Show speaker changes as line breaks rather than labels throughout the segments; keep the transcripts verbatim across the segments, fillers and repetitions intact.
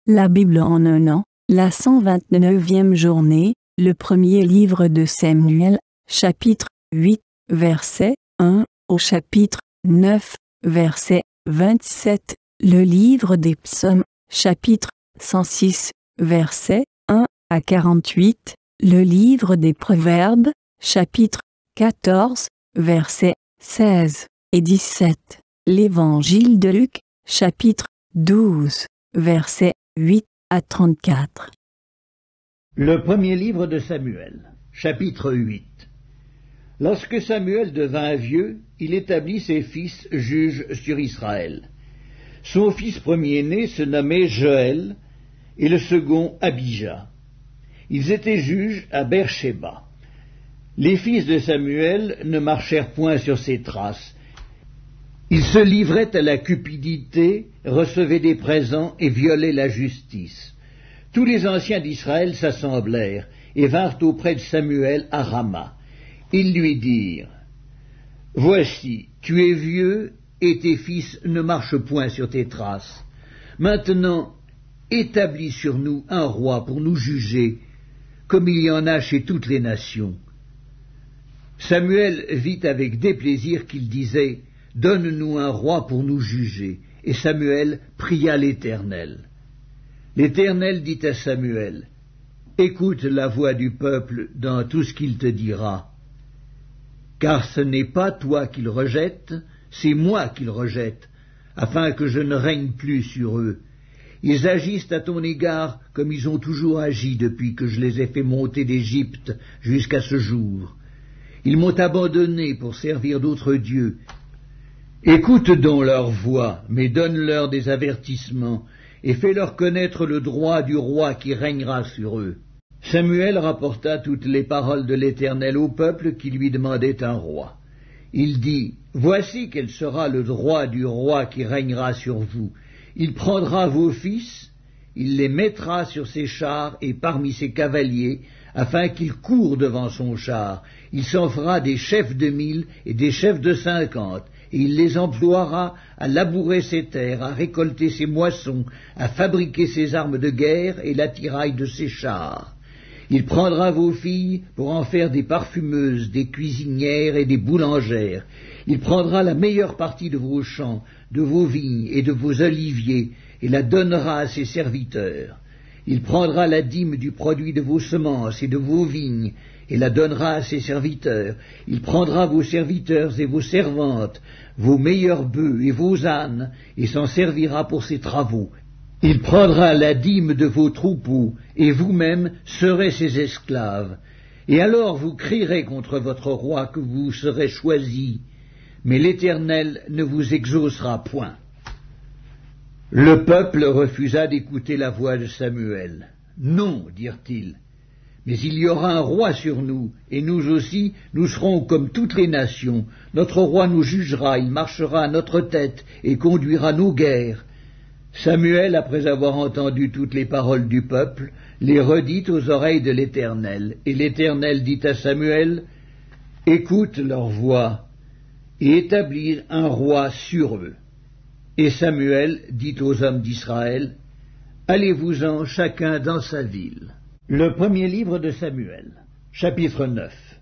La Bible en un an, la cent vingt-neuvième journée, le premier livre de Samuel, chapitre huit, verset un au chapitre neuf, verset vingt-sept, le livre des psaumes, chapitre cent six, verset un à quarante-huit, le livre des proverbes, chapitre quatorze, versets seize et dix-sept, l'évangile de Luc, chapitre douze, versets huit à trente-quatre.
Le premier livre de Samuel, chapitre huit. Lorsque Samuel devint vieux, il établit ses fils juges sur Israël. Son fils premier-né se nommait Joël et le second Abijah. Ils étaient juges à Beer-Shéba. Les fils de Samuel ne marchèrent point sur ses traces. Ils se livraient à la cupidité, recevaient des présents et violaient la justice. Tous les anciens d'Israël s'assemblèrent et vinrent auprès de Samuel à Rama. Ils lui dirent : « Voici, tu es vieux et tes fils ne marchent point sur tes traces. Maintenant, établis sur nous un roi pour nous juger, comme il y en a chez toutes les nations. » Samuel vit avec déplaisir qu'il disait : « Donne-nous un roi pour nous juger. » Et Samuel pria l'Éternel. L'Éternel dit à Samuel : « Écoute la voix du peuple dans tout ce qu'il te dira. Car ce n'est pas toi qu'il rejette, c'est moi qu'il rejette, afin que je ne règne plus sur eux. Ils agissent à ton égard comme ils ont toujours agi depuis que je les ai fait monter d'Égypte jusqu'à ce jour. Ils m'ont abandonné pour servir d'autres dieux. Écoute donc leur voix, mais donne-leur des avertissements, et fais-leur connaître le droit du roi qui régnera sur eux. » Samuel rapporta toutes les paroles de l'Éternel au peuple qui lui demandait un roi. Il dit : « Voici quel sera le droit du roi qui régnera sur vous. Il prendra vos fils, il les mettra sur ses chars et parmi ses cavaliers, afin qu'ils courent devant son char. Il s'en fera des chefs de mille et des chefs de cinquante, et il les emploiera à labourer ses terres, à récolter ses moissons, à fabriquer ses armes de guerre et l'attirail de ses chars. Il prendra vos filles pour en faire des parfumeuses, des cuisinières et des boulangères. Il prendra la meilleure partie de vos champs, de vos vignes et de vos oliviers, et la donnera à ses serviteurs. Il prendra la dîme du produit de vos semences et de vos vignes, et la donnera à ses serviteurs. Il prendra vos serviteurs et vos servantes, vos meilleurs bœufs et vos ânes, et s'en servira pour ses travaux. Il prendra la dîme de vos troupeaux, et vous-même serez ses esclaves. Et alors vous crierez contre votre roi que vous serez choisi, mais l'Éternel ne vous exaucera point. » Le peuple refusa d'écouter la voix de Samuel. « Non, dirent-ils, mais il y aura un roi sur nous, et nous aussi, nous serons comme toutes les nations. Notre roi nous jugera, il marchera à notre tête et conduira nos guerres. » Samuel, après avoir entendu toutes les paroles du peuple, les redit aux oreilles de l'Éternel. Et l'Éternel dit à Samuel : « Écoute leur voix, et établis un roi sur eux. » Et Samuel dit aux hommes d'Israël : « Allez-vous-en chacun dans sa ville. » Le premier livre de Samuel, chapitre neuf.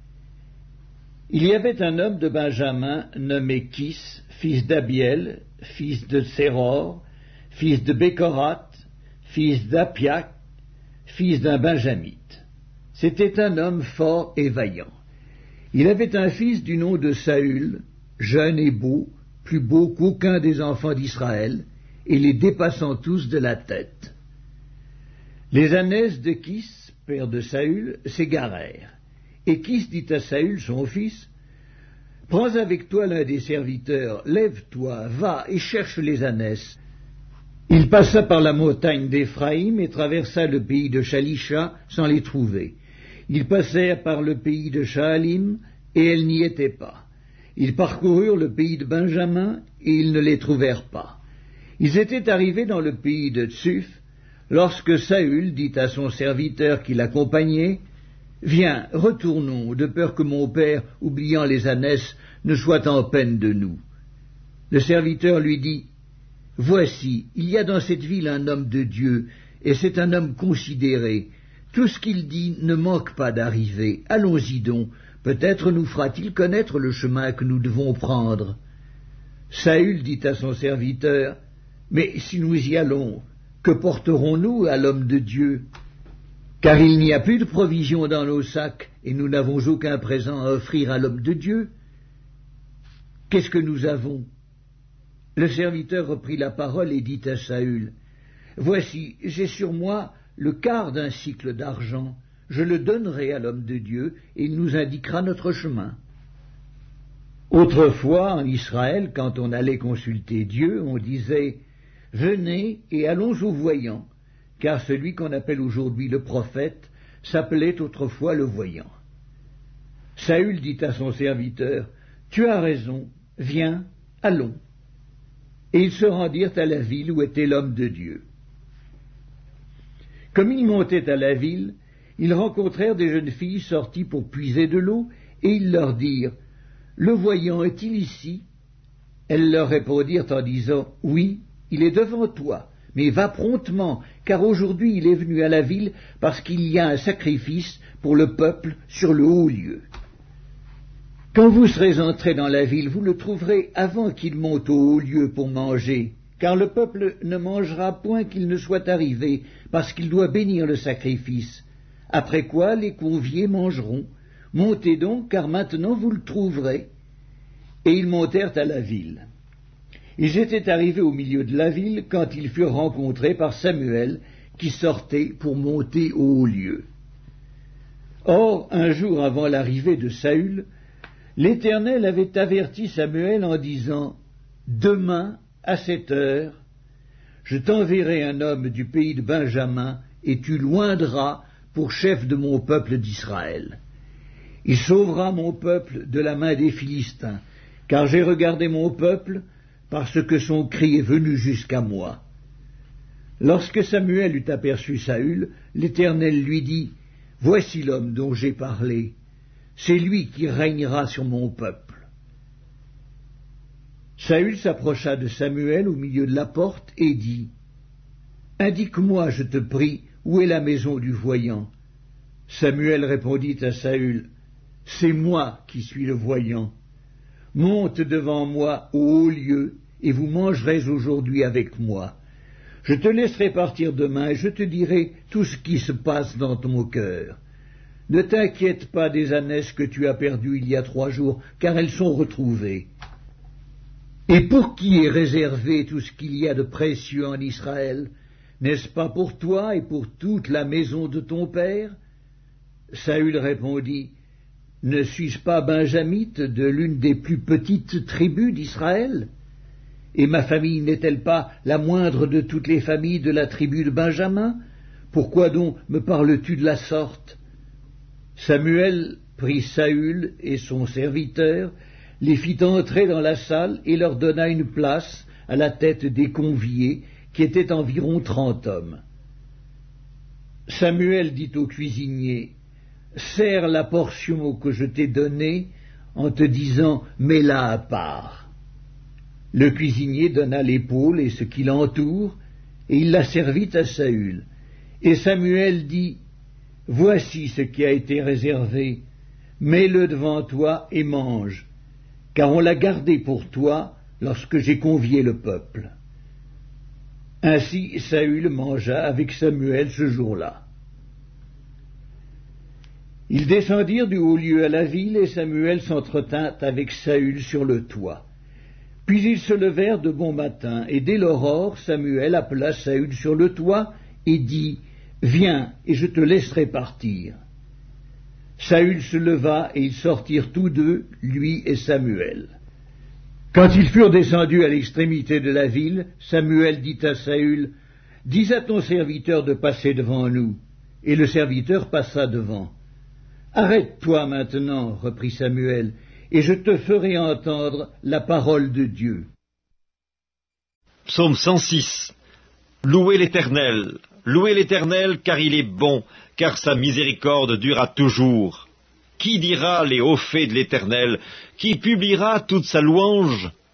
Il y avait un homme de Benjamin nommé Kis, fils d'Abiel, fils de Séror, fils de Bécorath, fils d'Apiac, fils d'un Benjamite. C'était un homme fort et vaillant. Il avait un fils du nom de Saül, jeune et beau, plus beau qu'aucun des enfants d'Israël, et les dépassant tous de la tête. Les ânesse de Kis, père de Saül, s'égarèrent. Et Kis dit à Saül, son fils : « Prends avec toi l'un des serviteurs, lève-toi, va et cherche les ânesses. » Il passa par la montagne d'Éphraïm et traversa le pays de Shalisha sans les trouver. Ils passèrent par le pays de Shaalim, et elles n'y étaient pas. Ils parcoururent le pays de Benjamin, et ils ne les trouvèrent pas. Ils étaient arrivés dans le pays de Tsuf, lorsque Saül dit à son serviteur qui l'accompagnait : « Viens, retournons, de peur que mon père, oubliant les ânesses, ne soit en peine de nous. » Le serviteur lui dit : « Voici, il y a dans cette ville un homme de Dieu, et c'est un homme considéré. Tout ce qu'il dit ne manque pas d'arriver. Allons-y donc, peut-être nous fera-t-il connaître le chemin que nous devons prendre. » Saül dit à son serviteur, « Mais si nous y allons, que porterons-nous à l'homme de Dieu? Car il n'y a plus de provisions dans nos sacs, et nous n'avons aucun présent à offrir à l'homme de Dieu. Qu'est-ce que nous avons ?» Le serviteur reprit la parole et dit à Saül, « Voici, j'ai sur moi le quart d'un sicle d'argent. Je le donnerai à l'homme de Dieu, et il nous indiquera notre chemin. » Autrefois, en Israël, quand on allait consulter Dieu, on disait, « Venez et allons au voyant », car celui qu'on appelle aujourd'hui le prophète s'appelait autrefois le voyant. Saül dit à son serviteur, « Tu as raison, viens, allons. » Et ils se rendirent à la ville où était l'homme de Dieu. Comme ils montaient à la ville, ils rencontrèrent des jeunes filles sorties pour puiser de l'eau, et ils leur dirent, « Le voyant est-il ici ?» Elles leur répondirent en disant, « Oui, il est devant toi, mais va promptement, car aujourd'hui il est venu à la ville parce qu'il y a un sacrifice pour le peuple sur le haut lieu. Quand vous serez entrés dans la ville, vous le trouverez avant qu'il monte au haut lieu pour manger, car le peuple ne mangera point qu'il ne soit arrivé, parce qu'il doit bénir le sacrifice. Après quoi les conviés mangeront. Montez donc, car maintenant vous le trouverez. » Et ils montèrent à la ville. Ils étaient arrivés au milieu de la ville quand ils furent rencontrés par Samuel, qui sortait pour monter au haut lieu. Or, un jour avant l'arrivée de Saül, l'Éternel avait averti Samuel en disant, « Demain, à cette heure, je t'enverrai un homme du pays de Benjamin, et tu l'oindras pour chef de mon peuple d'Israël. Il sauvera mon peuple de la main des Philistins, car j'ai regardé mon peuple, parce que son cri est venu jusqu'à moi. » Lorsque Samuel eut aperçu Saül, l'Éternel lui dit, « Voici l'homme dont j'ai parlé, c'est lui qui régnera sur mon peuple. » Saül s'approcha de Samuel au milieu de la porte et dit, « Indique-moi, je te prie, où est la maison du voyant. » Samuel répondit à Saül, « C'est moi qui suis le voyant. Monte devant moi au haut lieu, et vous mangerez aujourd'hui avec moi. Je te laisserai partir demain, et je te dirai tout ce qui se passe dans ton cœur. Ne t'inquiète pas des ânesses que tu as perdues il y a trois jours, car elles sont retrouvées. Et pour qui est réservé tout ce qu'il y a de précieux en Israël? N'est-ce pas pour toi et pour toute la maison de ton père? » Saül répondit, « Ne suis-je pas benjamite de l'une des plus petites tribus d'Israël? Et ma famille n'est-elle pas la moindre de toutes les familles de la tribu de Benjamin? Pourquoi donc me parles-tu de la sorte? » Samuel prit Saül et son serviteur, les fit entrer dans la salle et leur donna une place à la tête des conviés, qui étaient environ trente hommes. Samuel dit au cuisinier, « Sers la portion que je t'ai donnée en te disant, mets-la à part. » Le cuisinier donna l'épaule et ce qui l'entoure, et il la servit à Saül. Et Samuel dit, « Voici ce qui a été réservé, mets-le devant toi et mange, car on l'a gardé pour toi lorsque j'ai convié le peuple. » Ainsi Saül mangea avec Samuel ce jour-là. Ils descendirent du haut lieu à la ville, et Samuel s'entretint avec Saül sur le toit. Puis ils se levèrent de bon matin, et dès l'aurore, Samuel appela Saül sur le toit, et dit, « Viens, et je te laisserai partir. » Saül se leva, et ils sortirent tous deux, lui et Samuel. Quand ils furent descendus à l'extrémité de la ville, Samuel dit à Saül, « Dis à ton serviteur de passer devant nous. » Et le serviteur passa devant. « Arrête-toi maintenant, reprit Samuel, et je te ferai entendre la parole de Dieu. »
Psaume cent six. Louez l'Éternel, louez l'Éternel, car il est bon, car sa miséricorde dura toujours. Qui dira les hauts faits de l'Éternel? Qui publiera toute sa louange?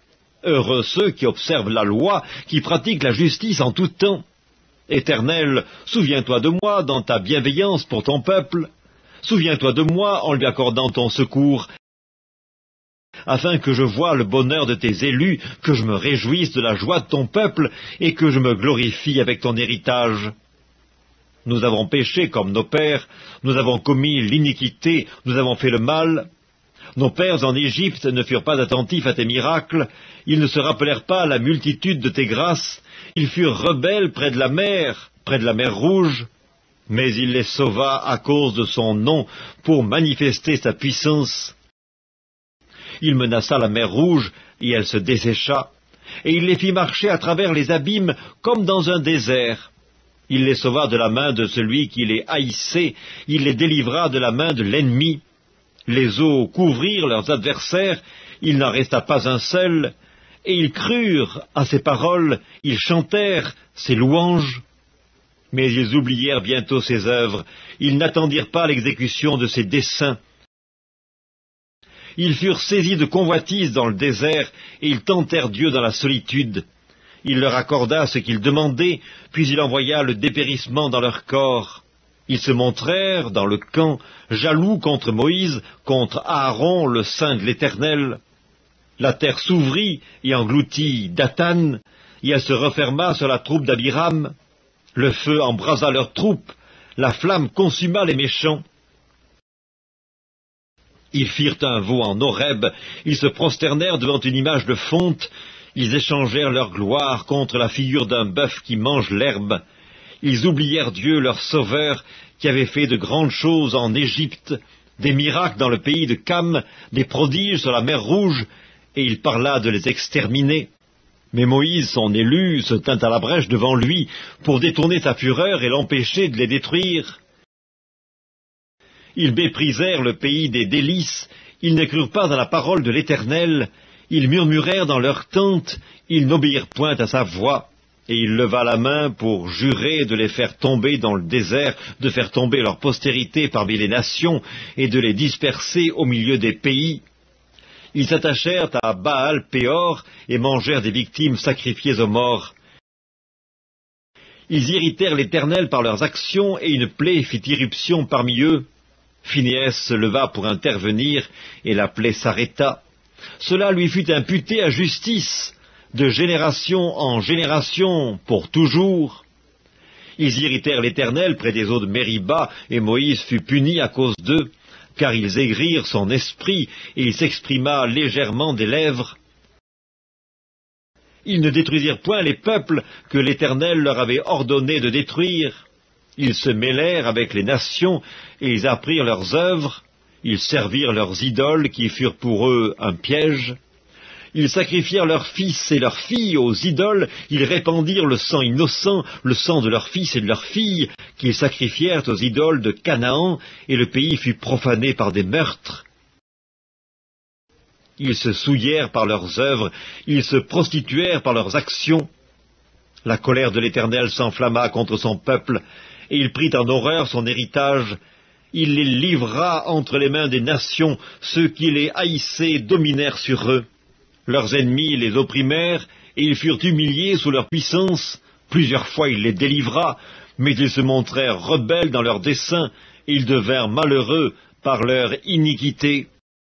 Heureux ceux qui observent la loi, qui pratiquent la justice en tout temps. Éternel, souviens-toi de moi dans ta bienveillance pour ton peuple. Souviens-toi de moi en lui accordant ton secours, afin que je voie le bonheur de tes élus, que je me réjouisse de la joie de ton peuple, et que je me glorifie avec ton héritage. Nous avons péché comme nos pères, nous avons commis l'iniquité, nous avons fait le mal. Nos pères en Égypte ne furent pas attentifs à tes miracles, ils ne se rappelèrent pas la multitude de tes grâces, ils furent rebelles près de la mer, près de la mer Rouge, mais il les sauva à cause de son nom, pour manifester sa puissance. Il menaça la mer Rouge, et elle se dessécha, et il les fit marcher à travers les abîmes comme dans un désert. Il les sauva de la main de celui qui les haïssait, il les délivra de la main de l'ennemi. Les eaux couvrirent leurs adversaires, il n'en resta pas un seul, et ils crurent à ses paroles, ils chantèrent ses louanges. Mais ils oublièrent bientôt ses œuvres, ils n'attendirent pas l'exécution de ses desseins. Ils furent saisis de convoitise dans le désert, et ils tentèrent Dieu dans la solitude. Il leur accorda ce qu'ils demandaient, puis il envoya le dépérissement dans leur corps. Ils se montrèrent dans le camp, jaloux contre Moïse, contre Aaron, le saint de l'Éternel. La terre s'ouvrit et engloutit Dathan, et elle se referma sur la troupe d'Abiram. Le feu embrasa leurs troupes, la flamme consuma les méchants. Ils firent un veau en Horeb, ils se prosternèrent devant une image de fonte, ils échangèrent leur gloire contre la figure d'un bœuf qui mange l'herbe. Ils oublièrent Dieu, leur sauveur, qui avait fait de grandes choses en Égypte, des miracles dans le pays de Cam, des prodiges sur la mer Rouge, et il parla de les exterminer. Mais Moïse, son élu, se tint à la brèche devant lui pour détourner sa fureur et l'empêcher de les détruire. Ils méprisèrent le pays des délices, ils ne crurent pas à la parole de l'Éternel, ils murmurèrent dans leurs tentes, ils n'obéirent point à sa voix. Et il leva la main pour jurer de les faire tomber dans le désert, de faire tomber leur postérité parmi les nations, et de les disperser au milieu des pays. Ils s'attachèrent à Baal-Péor et mangèrent des victimes sacrifiées aux morts. Ils irritèrent l'Éternel par leurs actions, et une plaie fit irruption parmi eux. Phinéas se leva pour intervenir, et la plaie s'arrêta. Cela lui fut imputé à justice, de génération en génération, pour toujours. Ils irritèrent l'Éternel près des eaux de Mériba, et Moïse fut puni à cause d'eux, car ils aigrirent son esprit, et il s'exprima légèrement des lèvres. Ils ne détruisirent point les peuples que l'Éternel leur avait ordonné de détruire. Ils se mêlèrent avec les nations, et ils apprirent leurs œuvres. Ils servirent leurs idoles, qui furent pour eux un piège. Ils sacrifièrent leurs fils et leurs filles aux idoles, ils répandirent le sang innocent, le sang de leurs fils et de leurs filles, qu'ils sacrifièrent aux idoles de Canaan, et le pays fut profané par des meurtres. Ils se souillèrent par leurs œuvres, ils se prostituèrent par leurs actions. La colère de l'Éternel s'enflamma contre son peuple, et il prit en horreur son héritage. Il les livra entre les mains des nations, ceux qui les haïssaient dominèrent sur eux. Leurs ennemis les opprimèrent, et ils furent humiliés sous leur puissance. Plusieurs fois il les délivra, mais ils se montrèrent rebelles dans leurs desseins, et ils devinrent malheureux par leur iniquité.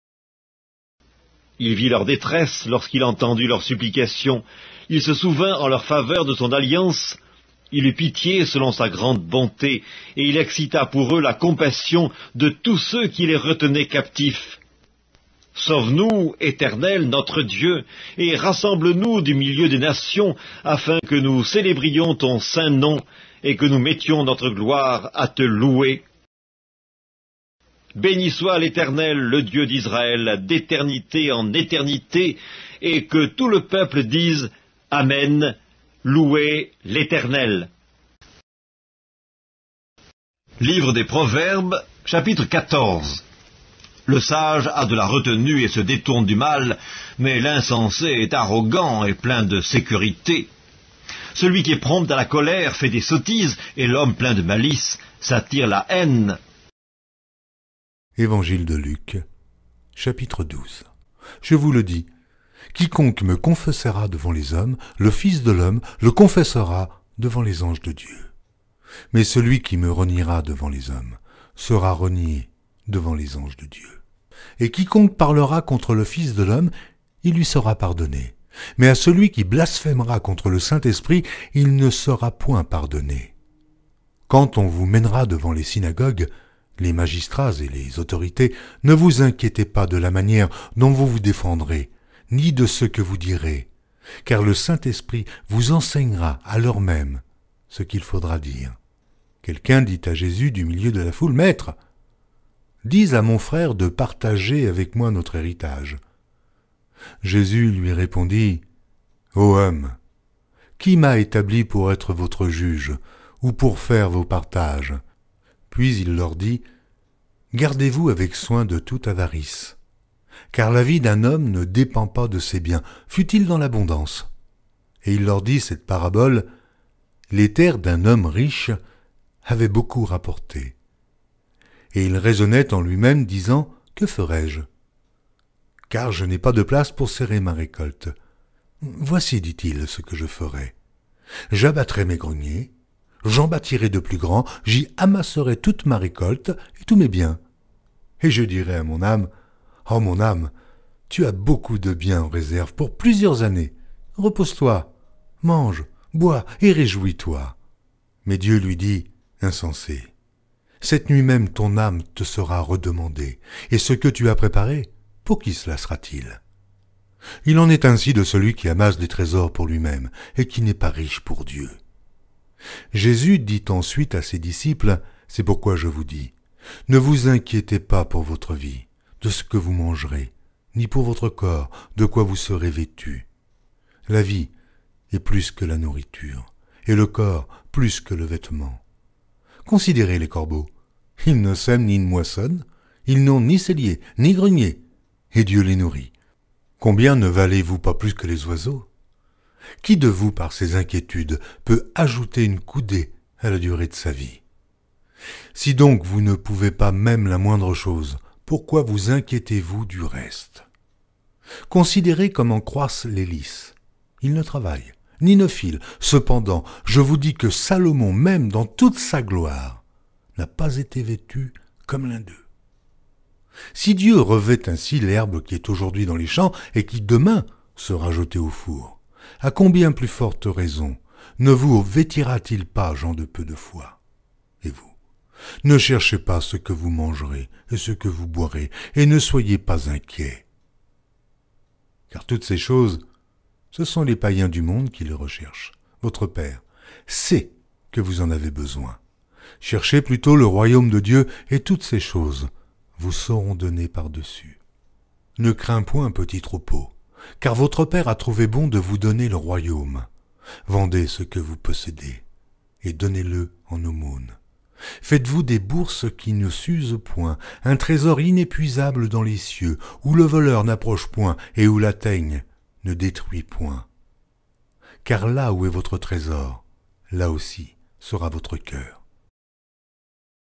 Il vit leur détresse lorsqu'il entendit leurs supplications. Il se souvint en leur faveur de son alliance. Il eut pitié selon sa grande bonté, et il excita pour eux la compassion de tous ceux qui les retenaient captifs. Sauve-nous, Éternel, notre Dieu, et rassemble-nous du milieu des nations, afin que nous célébrions ton saint nom, et que nous mettions notre gloire à te louer. Béni soit l'Éternel, le Dieu d'Israël, d'éternité en éternité, et que tout le peuple dise Amen, louez l'Éternel.
Livre des Proverbes, chapitre quatorze. Le sage a de la retenue et se détourne du mal, mais l'insensé est arrogant et plein de sécurité. Celui qui est prompt à la colère fait des sottises, et l'homme plein de malice s'attire la haine.
Évangile de Luc, chapitre douze. Je vous le dis, Quiconque me confessera devant les hommes, le Fils de l'homme le confessera devant les anges de Dieu. Mais celui qui me reniera devant les hommes sera renié devant les anges de Dieu. Et quiconque parlera contre le Fils de l'homme, il lui sera pardonné. Mais à celui qui blasphémera contre le Saint-Esprit, il ne sera point pardonné. Quand on vous mènera devant les synagogues, les magistrats et les autorités, ne vous inquiétez pas de la manière dont vous vous défendrez, ni de ce que vous direz, car le Saint-Esprit vous enseignera à l'heure même ce qu'il faudra dire. Quelqu'un dit à Jésus du milieu de la foule, « Maître, dis à mon frère de partager avec moi notre héritage. » Jésus lui répondit, « Ô homme, qui m'a établi pour être votre juge ou pour faire vos partages ?» Puis il leur dit, « Gardez-vous avec soin de toute avarice, car la vie d'un homme ne dépend pas de ses biens, fût-il dans l'abondance. » Et il leur dit cette parabole, « Les terres d'un homme riche avaient beaucoup rapporté. » Et il raisonnait en lui-même, disant, « Que ferai-je ? Car je n'ai pas de place pour serrer ma récolte. Voici, dit-il, ce que je ferai. J'abattrai mes greniers, j'en bâtirai de plus grands, j'y amasserai toute ma récolte et tous mes biens. Et je dirai à mon âme, « Oh mon âme, tu as beaucoup de biens en réserve pour plusieurs années. Repose-toi, mange, bois et réjouis-toi. » Mais Dieu lui dit, « Insensé, cette nuit même ton âme te sera redemandée, et ce que tu as préparé, pour qui cela sera-t-il ? Il en est ainsi de celui qui amasse des trésors pour lui-même et qui n'est pas riche pour Dieu. » Jésus dit ensuite à ses disciples, « C'est pourquoi je vous dis, ne vous inquiétez pas pour votre vie, de ce que vous mangerez, ni pour votre corps, de quoi vous serez vêtus. La vie est plus que la nourriture, et le corps plus que le vêtement. Considérez les corbeaux, ils ne sèment ni ne moissonnent, ils n'ont ni cellier, ni grenier, et Dieu les nourrit. Combien ne valez-vous pas plus que les oiseaux ? Qui de vous, par ses inquiétudes, peut ajouter une coudée à la durée de sa vie ? Si donc vous ne pouvez pas même la moindre chose, pourquoi vous inquiétez-vous du reste ? Considérez comment croissent les lys. Ils ne travaillent, ni ne filent. Cependant, je vous dis que Salomon, même dans toute sa gloire, n'a pas été vêtu comme l'un d'eux. Si Dieu revêt ainsi l'herbe qui est aujourd'hui dans les champs et qui demain sera jetée au four, à combien plus forte raison ne vous vêtira-t-il pas, gens de peu de foi ? Et vous, ne cherchez pas ce que vous mangerez et ce que vous boirez, et ne soyez pas inquiets. Car toutes ces choses, ce sont les païens du monde qui les recherchent. Votre Père sait que vous en avez besoin. Cherchez plutôt le royaume de Dieu, et toutes ces choses vous seront données par-dessus. Ne crains point, petit troupeau, car votre Père a trouvé bon de vous donner le royaume. Vendez ce que vous possédez, et donnez-le en aumône. Faites-vous des bourses qui ne s'usent point, un trésor inépuisable dans les cieux, où le voleur n'approche point, et où la teigne ne détruit point. Car là où est votre trésor, là aussi sera votre cœur.